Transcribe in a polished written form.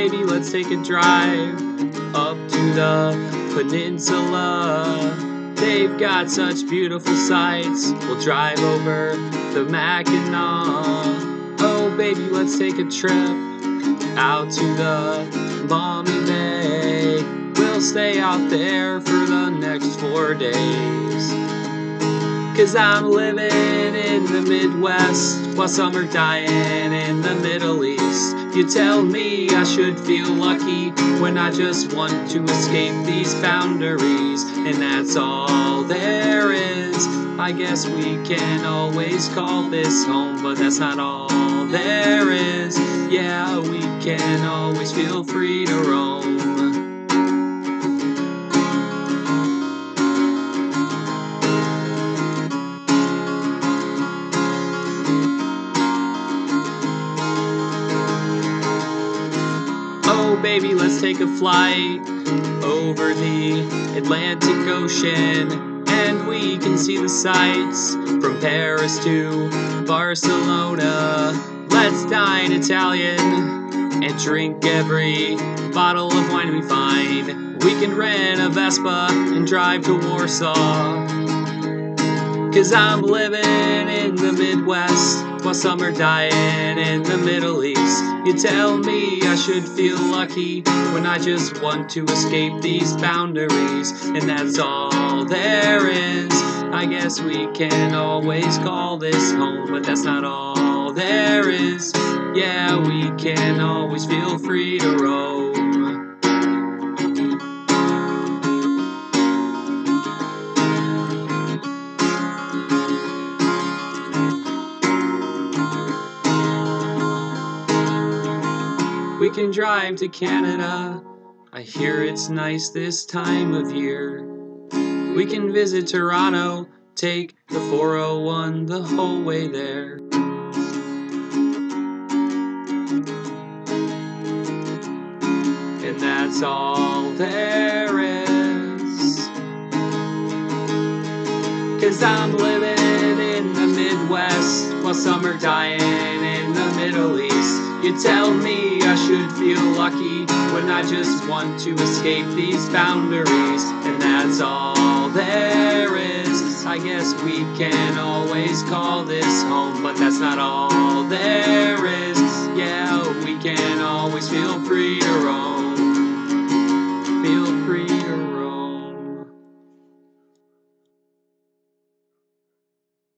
baby, let's take a drive up to the peninsula. They've got such beautiful sights. We'll drive over the Mackinac. Oh baby, let's take a trip out to the Maumee Bay. We'll stay out there for the next 4 days. 'Cause I'm living in the Midwest while some are dying in the Middle East. You tell me I should feel lucky when I just want to escape these boundaries. And that's all there is. I guess we can always call this home, but that's not all there is. Yeah, we can always feel free to roam. Oh baby, let's take a flight over the Atlantic Ocean, and we can see the sights from Paris to Barcelona. Let's dine Italian and drink every bottle of wine we find. We can rent a Vespa and drive to Warsaw. 'Cause I'm living in the Midwest while some are dying in the Middle East. You tell me I should feel lucky when I just want to escape these boundaries. And that's all there is. I guess we can always call this home, but that's not all there is. Yeah, we can always feel free to roam. We can drive to Canada. I hear it's nice this time of year. We can visit Toronto, take the 401 the whole way there. And that's all there is. 'Cause I'm living in the Midwest while some are dying in the Middle East. You tell me I should feel lucky when I just want to escape these boundaries. And that's all there is. I guess we can always call this home, but that's not all there is. Yeah, we can always feel free to roam.